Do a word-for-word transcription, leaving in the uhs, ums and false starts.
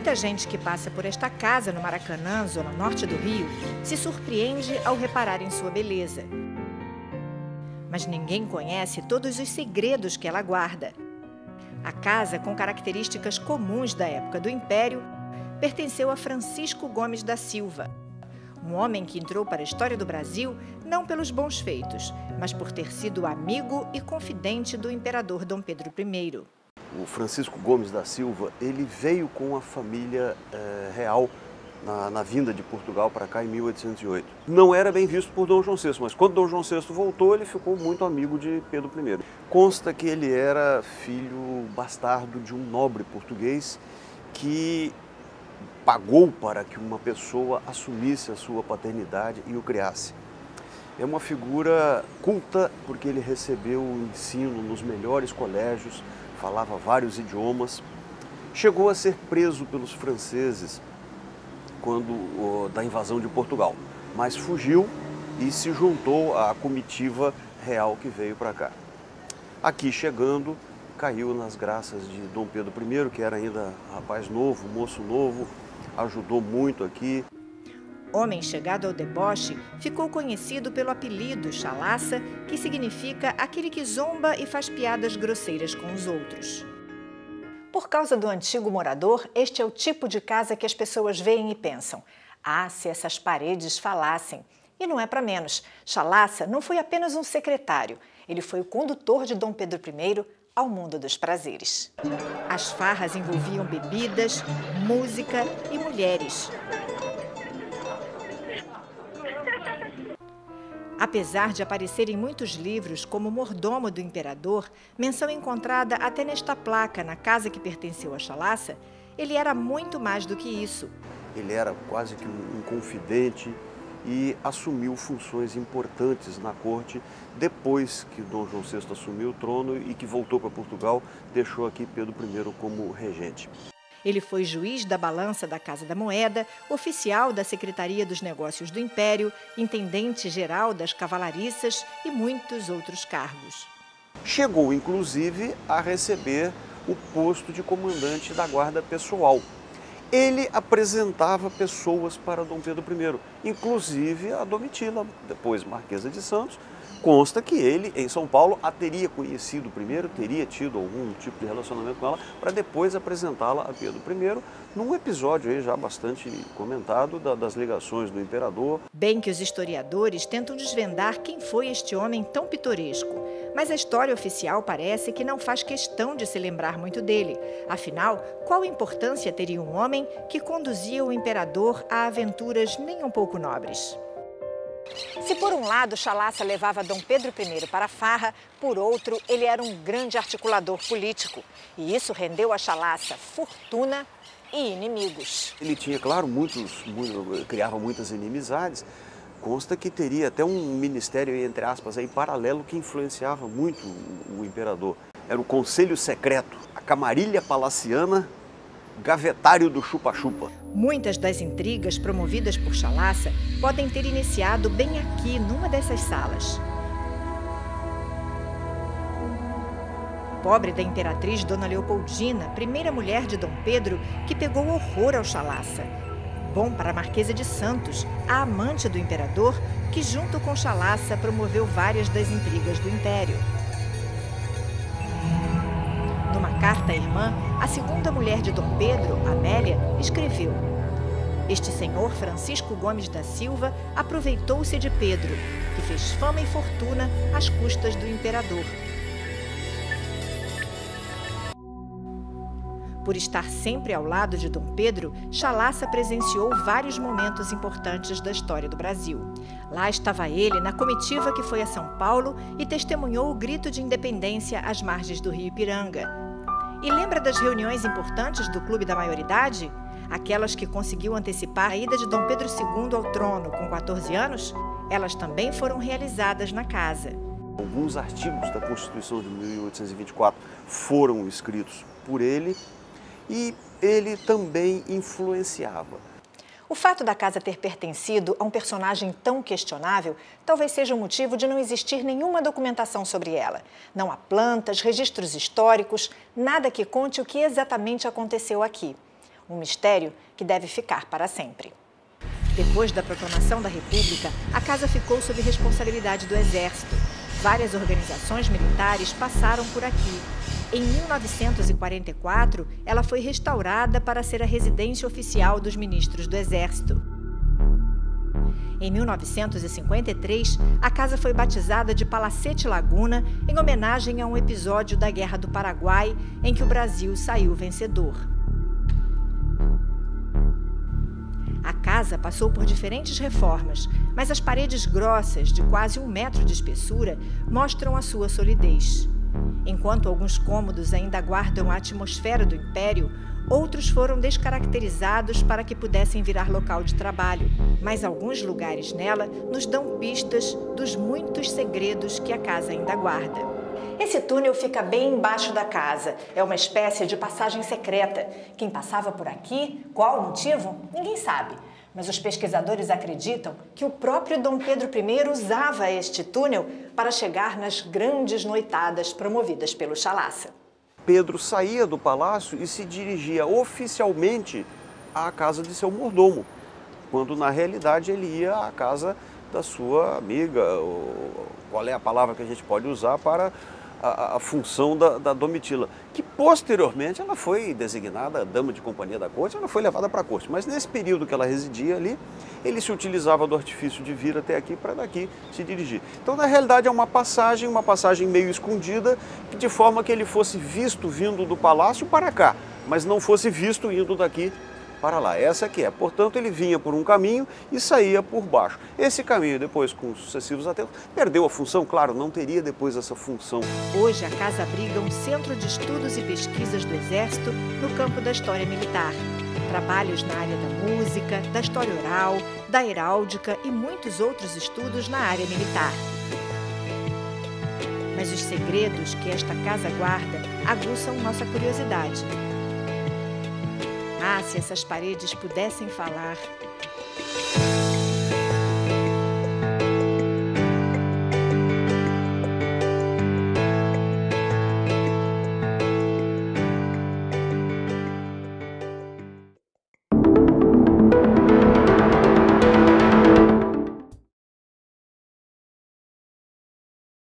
Muita gente que passa por esta casa no Maracanã, zona norte do Rio, se surpreende ao reparar em sua beleza. Mas ninguém conhece todos os segredos que ela guarda. A casa, com características comuns da época do Império, pertenceu a Francisco Gomes da Silva, um homem que entrou para a história do Brasil não pelos bons feitos, mas por ter sido amigo e confidente do imperador Dom Pedro I. O Francisco Gomes da Silva, ele veio com a família eh, real na, na vinda de Portugal para cá em mil oitocentos e oito. Não era bem visto por Dom João sexto, mas quando Dom João sexto voltou, ele ficou muito amigo de Pedro I. Consta que ele era filho bastardo de um nobre português que pagou para que uma pessoa assumisse a sua paternidade e o criasse. É uma figura culta porque ele recebeu o ensino nos melhores colégios, falava vários idiomas, chegou a ser preso pelos franceses quando da invasão de Portugal, mas fugiu e se juntou à comitiva real que veio para cá. Aqui chegando, caiu nas graças de Dom Pedro I, que era ainda rapaz novo, moço novo, ajudou muito aqui. Homem chegado ao deboche, ficou conhecido pelo apelido Chalaça, que significa aquele que zomba e faz piadas grosseiras com os outros. Por causa do antigo morador, este é o tipo de casa que as pessoas veem e pensam: ah, se essas paredes falassem. E não é para menos. Chalaça não foi apenas um secretário, ele foi o condutor de Dom Pedro I ao mundo dos prazeres. As farras envolviam bebidas, música e mulheres. Apesar de aparecer em muitos livros como mordomo do imperador, menção encontrada até nesta placa na casa que pertenceu a Chalaça, ele era muito mais do que isso. Ele era quase que um confidente e assumiu funções importantes na corte depois que Dom João sexto assumiu o trono e que voltou para Portugal, deixou aqui Pedro I como regente. Ele foi juiz da balança da Casa da Moeda, oficial da Secretaria dos Negócios do Império, intendente-geral das cavalariças e muitos outros cargos. Chegou, inclusive, a receber o posto de comandante da Guarda Pessoal. Ele apresentava pessoas para Dom Pedro I, inclusive a Domitila, depois Marquesa de Santos. Consta que ele, em São Paulo, a teria conhecido primeiro, teria tido algum tipo de relacionamento com ela, para depois apresentá-la a Pedro I, num episódio aí já bastante comentado da, das ligações do imperador. Bem que os historiadores tentam desvendar quem foi este homem tão pitoresco, mas a história oficial parece que não faz questão de se lembrar muito dele. Afinal, qual importância teria um homem que conduzia o imperador a aventuras nem um pouco nobres? Se por um lado Chalaça levava Dom Pedro I para a farra, por outro ele era um grande articulador político. E isso rendeu a Chalaça fortuna e inimigos. Ele tinha, claro, muitos, muito, criava muitas inimizades. Consta que teria até um ministério, entre aspas, aí, paralelo que influenciava muito o, o imperador. Era o Conselho Secreto, a Camarilha Palaciana, Gavetário do Chupa-Chupa. Muitas das intrigas promovidas por Chalaça podem ter iniciado bem aqui, numa dessas salas. Pobre da imperatriz Dona Leopoldina, primeira mulher de Dom Pedro, que pegou horror ao Chalaça. Bom para a Marquesa de Santos, a amante do imperador, que junto com Chalaça promoveu várias das intrigas do império. Numa carta à irmã, a segunda mulher de Dom Pedro, Amélia, escreveu: este senhor Francisco Gomes da Silva aproveitou-se de Pedro, que fez fama e fortuna às custas do imperador. Por estar sempre ao lado de Dom Pedro, Chalaça presenciou vários momentos importantes da história do Brasil. Lá estava ele na comitiva que foi a São Paulo e testemunhou o grito de independência às margens do Rio Ipiranga. E lembra das reuniões importantes do Clube da Maioridade? Aquelas que conseguiu antecipar a ida de Dom Pedro segundo ao trono com quatorze anos? Elas também foram realizadas na casa. Alguns artigos da Constituição de mil oitocentos e vinte e quatro foram escritos por ele e ele também influenciava. O fato da casa ter pertencido a um personagem tão questionável talvez seja o motivo de não existir nenhuma documentação sobre ela. Não há plantas, registros históricos, nada que conte o que exatamente aconteceu aqui. um mistério que deve ficar para sempre. Depois da proclamação da República, a casa ficou sob responsabilidade do Exército. Várias organizações militares passaram por aqui. Em mil novecentos e quarenta e quatro, ela foi restaurada para ser a residência oficial dos ministros do Exército. Em mil novecentos e cinquenta e três, a casa foi batizada de Palacete Laguna, em homenagem a um episódio da Guerra do Paraguai, em que o Brasil saiu vencedor. A casa passou por diferentes reformas, mas as paredes grossas, de quase um metro de espessura, mostram a sua solidez. Enquanto alguns cômodos ainda guardam a atmosfera do Império, outros foram descaracterizados para que pudessem virar local de trabalho, mas alguns lugares nela nos dão pistas dos muitos segredos que a casa ainda guarda. Esse túnel fica bem embaixo da casa. É uma espécie de passagem secreta. Quem passava por aqui, qual o motivo, ninguém sabe. Mas os pesquisadores acreditam que o próprio Dom Pedro I usava este túnel para chegar nas grandes noitadas promovidas pelo Chalaça. Pedro saía do palácio e se dirigia oficialmente à casa de seu mordomo, quando na realidade ele ia à casa da sua amiga, ou qual é a palavra que a gente pode usar para a, a função da, da Domitila, que posteriormente ela foi designada dama de companhia da corte, ela foi levada para a corte, mas nesse período que ela residia ali, ele se utilizava do artifício de vir até aqui para daqui se dirigir. Então, na realidade, é uma passagem, uma passagem meio escondida, de forma que ele fosse visto vindo do palácio para cá, mas não fosse visto indo daqui para lá. Essa aqui é. Portanto, ele vinha por um caminho e saía por baixo. Esse caminho, depois, com os sucessivos atentos, perdeu a função, claro, não teria depois essa função. Hoje, a casa abriga um centro de estudos e pesquisas do Exército no campo da história militar. Trabalhos na área da música, da história oral, da heráldica e muitos outros estudos na área militar. Mas os segredos que esta casa guarda aguçam nossa curiosidade. Ah, se essas paredes pudessem falar!